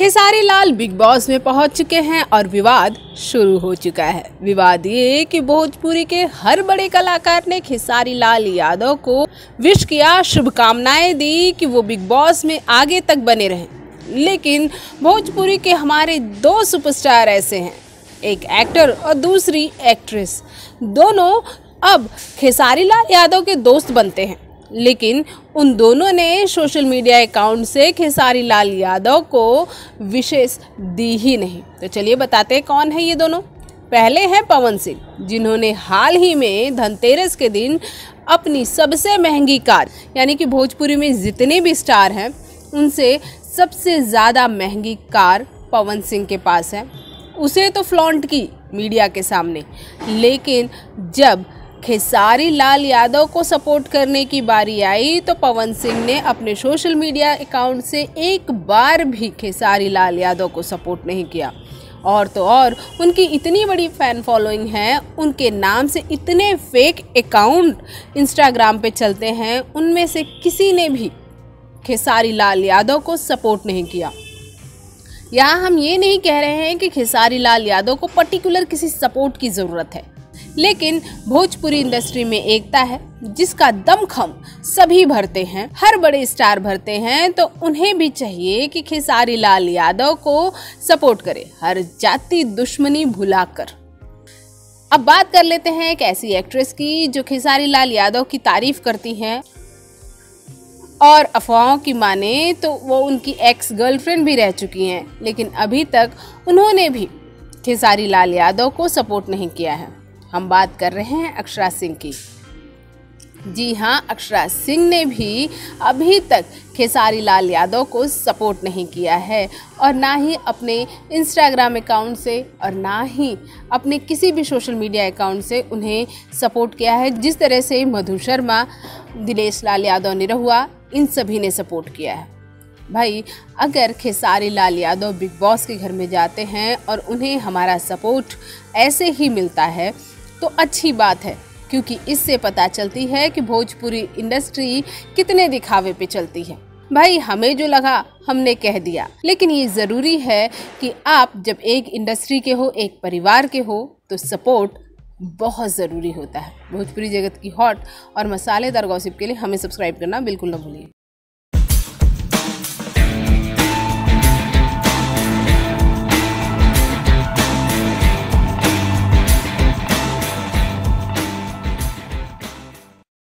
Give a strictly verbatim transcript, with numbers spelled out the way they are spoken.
Khesari Lal big boss में पहुंच चुके हैं और विवाद शुरू हो चुका है। विवाद ये कि भोजपुरी के हर बड़े कलाकार ने खेसारी लाल यादव को विश किया, शुभकामनाएं दी कि वो बिग बॉस में आगे तक बने रहें। लेकिन भोजपुरी के हमारे दो सुपरस्टार ऐसे हैं, एक एक्टर और दूसरी एक्ट्रेस, दोनों अब खेसारी लाल यादव के दोस्त बनते हैं। लेकिन उन दोनों ने सोशल मीडिया अकाउंट से खेसारी लाल यादव को विशेष दी ही नहीं। तो चलिए बताते हैं कौन है ये दोनों। पहले हैं पवन सिंह, जिन्होंने हाल ही में धनतेरस के दिन अपनी सबसे महंगी कार, यानी कि भोजपुरी में जितने भी स्टार हैं उनसे सबसे ज़्यादा महंगी कार पवन सिंह के पास है, उसे तो फ्लॉन्ट की मीडिया के सामने। लेकिन जब खेसारी लाल यादव को सपोर्ट करने की बारी आई तो पवन सिंह ने अपने सोशल मीडिया अकाउंट से एक बार भी खेसारी लाल यादव को सपोर्ट नहीं किया। और तो और उनकी इतनी बड़ी फ़ैन फॉलोइंग है, उनके नाम से इतने फेक अकाउंट इंस्टाग्राम पे चलते हैं, उनमें से किसी ने भी खेसारी लाल यादव को सपोर्ट नहीं किया। यहाँ हम ये नहीं कह रहे हैं कि खेसारी लाल यादव को पर्टिकुलर किसी सपोर्ट की ज़रूरत है, लेकिन भोजपुरी इंडस्ट्री में एकता है जिसका दमखम सभी भरते हैं, हर बड़े स्टार भरते हैं। तो उन्हें भी चाहिए कि खेसारी लाल यादव को सपोर्ट करे, हर जाति दुश्मनी भुलाकर। अब बात कर लेते हैं एक ऐसी एक्ट्रेस की जो खेसारी लाल यादव की तारीफ करती हैं, और अफवाहों की माने तो वो उनकी एक्स गर्लफ्रेंड भी रह चुकी हैं, लेकिन अभी तक उन्होंने भी खेसारी लाल यादव को सपोर्ट नहीं किया है। हम बात कर रहे हैं अक्षरा सिंह की। जी हाँ, अक्षरा सिंह ने भी अभी तक खेसारी लाल यादव को सपोर्ट नहीं किया है, और ना ही अपने इंस्टाग्राम अकाउंट से और ना ही अपने किसी भी सोशल मीडिया अकाउंट से उन्हें सपोर्ट किया है, जिस तरह से मधु शर्मा, दिनेश लाल यादव निरहुआ, इन सभी ने सपोर्ट किया है। भाई, अगर खेसारी लाल यादव बिग बॉस के घर में जाते हैं और उन्हें हमारा सपोर्ट ऐसे ही मिलता है तो अच्छी बात है, क्योंकि इससे पता चलती है कि भोजपुरी इंडस्ट्री कितने दिखावे पे चलती है। भाई, हमें जो लगा हमने कह दिया, लेकिन ये ज़रूरी है कि आप जब एक इंडस्ट्री के हो, एक परिवार के हो, तो सपोर्ट बहुत ज़रूरी होता है। भोजपुरी जगत की हॉट और मसालेदार गॉसिप के लिए हमें सब्सक्राइब करना बिल्कुल ना भूलिए।